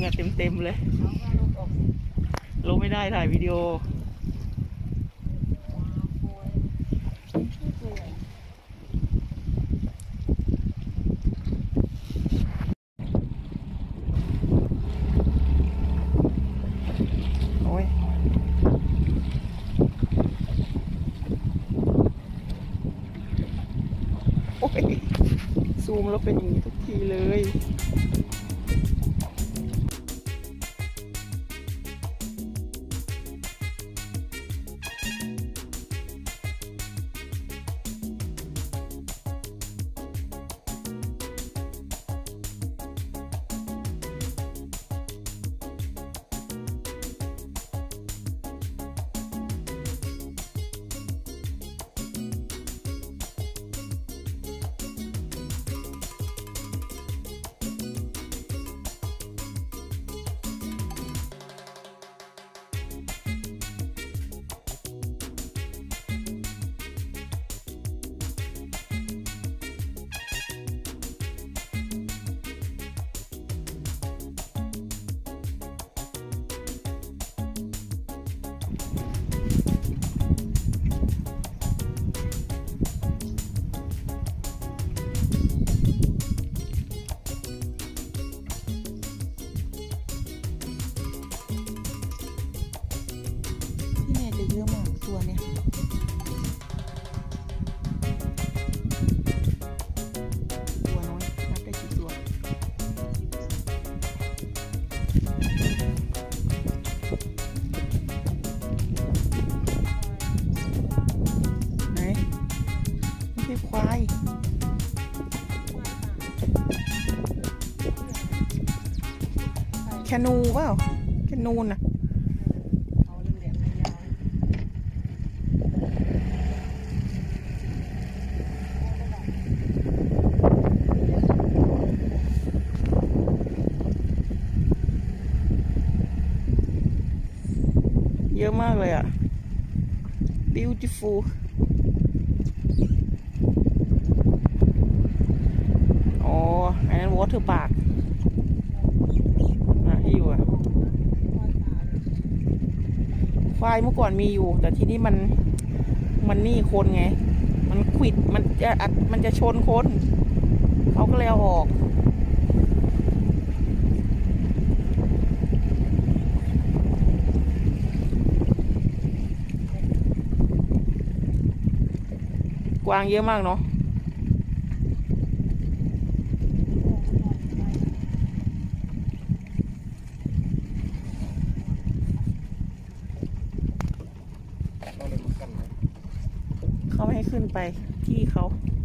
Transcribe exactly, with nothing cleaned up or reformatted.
อะเต็มเต็มเลยลงไม่ได้ถ่ายวิดีโอโอ้ยโอ้ยซูมแล้วเป็นอย่างนี้ทุกทีเลยเยอะมากตัวเนี้ยตัวน้อยนับได้กี่ตัวไหนไม่ใช่ควายแคนูเปล่าแคนูน่ะเยอะมากเลยอ่ะ beautiful อ๋ออันนั้น water park อ่ะที่อยู่อ่ะควายเมื่อก่อนมีอยู่แต่ทีนี้มันมันนี่คนไงมันขวิดมันจะอัดมันจะชนคนเขาก็เลยเอาออกกวางเยอะมากเนาะเขาไม่ให้ขึ้นไปที่เขา